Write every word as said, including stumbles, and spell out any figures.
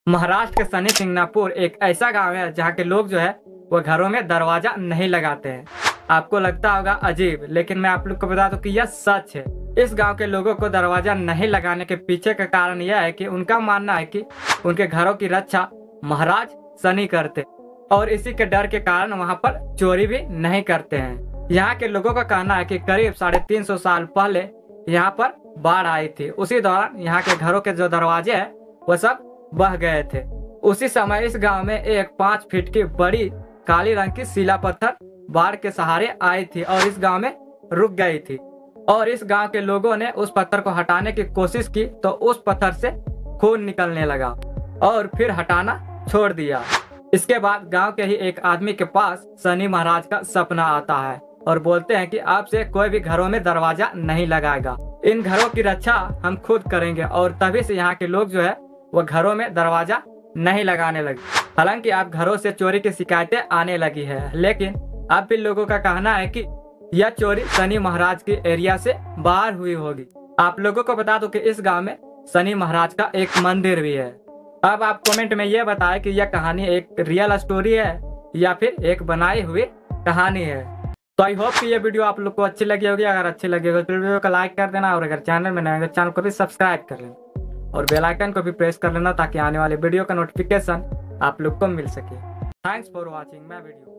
महाराष्ट्र के शनि सिंगनापुर एक ऐसा गांव है जहां के लोग जो है वो घरों में दरवाजा नहीं लगाते हैं। आपको लगता होगा अजीब, लेकिन मैं आप लोग को बता दूं कि यह सच है। इस गांव के लोगों को दरवाजा नहीं लगाने के पीछे का कारण यह है कि उनका मानना है कि उनके घरों की रक्षा महाराज शनि करते और इसी के डर के कारण वहां पर चोरी भी नहीं करते हैं। यहाँ के लोगों का कहना है कि करीब साढ़े तीन सौ साल पहले यहाँ पर बाढ़ आई थी। उसी दौरान यहाँ के घरों के जो दरवाजे हैं वो सब बह गए थे। उसी समय इस गांव में एक पाँच फीट की बड़ी काली रंग की शिला पत्थर बाढ़ के सहारे आई थी और इस गांव में रुक गई थी। और इस गांव के लोगों ने उस पत्थर को हटाने की कोशिश की तो उस पत्थर से खून निकलने लगा और फिर हटाना छोड़ दिया। इसके बाद गांव के ही एक आदमी के पास शनि महाराज का सपना आता है और बोलते हैं कि अब से कोई भी घरों में दरवाजा नहीं लगाएगा, इन घरों की रक्षा हम खुद करेंगे। और तभी से यहाँ के लोग जो है वो घरों में दरवाजा नहीं लगाने लगे। हालांकि अब घरों से चोरी की शिकायतें आने लगी है, लेकिन अब भी लोगों का कहना है कि यह चोरी शनि महाराज के एरिया से बाहर हुई होगी। आप लोगों को बता दूं कि इस गांव में शनि महाराज का एक मंदिर भी है। अब आप कमेंट में यह बताएं कि यह कहानी एक रियल स्टोरी है या फिर एक बनाई हुई कहानी है। तो आई होप कि यह वीडियो आप लोग को अच्छी लगी होगी। अगर अच्छी लगी होगी तो वीडियो को लाइक कर देना और अगर चैनल में नए हो चैनल को भी सब्सक्राइब कर लेना और बेल आइकन को भी प्रेस कर लेना ताकि आने वाले वीडियो का नोटिफिकेशन आप लोग को मिल सके। Thanks for watching my video.